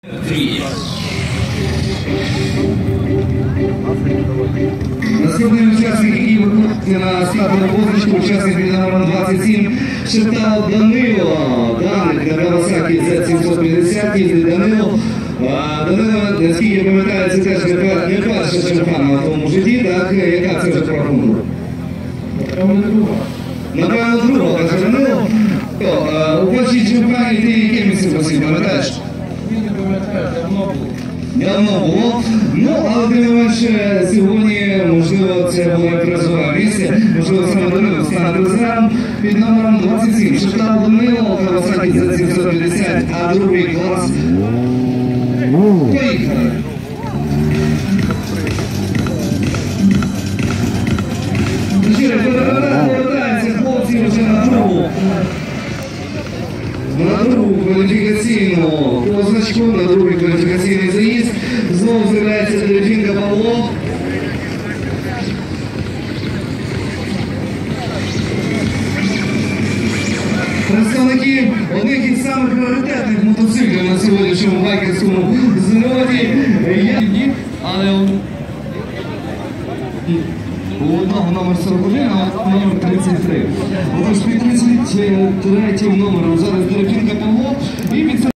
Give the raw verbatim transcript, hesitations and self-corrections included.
Наступний учасник, який виходить на стартову позначку, учасник від номером двадцять сім, Шептал Данило. Даник на Кавасакі зет сімсот п'ятдесят, їздить Данило. Данило, наскільки я пам'ятаю, це теж не перша чемпіонат на тому житті, так? Яка це вже прорахунка? Напевно, друга. Напевно, друга, каже Данило. У першій чемпіонаті ти яке місце посів, пам'ятаєш? Я не пам'ятаю, давно було. Давно було. Ну, але тим не менше, сьогодні, можливо, це було призове місце. Можливо, саме Данило стане призером під номером двадцять сім. Шептал Данило, Кавасакі зет сімсот п'ятдесят, а другий клас. Поїхали! Повертаються хлопці вже на другу. На другу кваліфікаційну позначку, на другий кваліфікаційний заїзд. Знову з'являється Дерев'янка Павло. Представники одних із самих пріоритетних мотоциклів на сьогоднішньому байкерському зльоті. Але у одного номер сорок один, а у номер тридцять три. Отож, під тридцять третім номером зараз Дерев'янка Павло. І під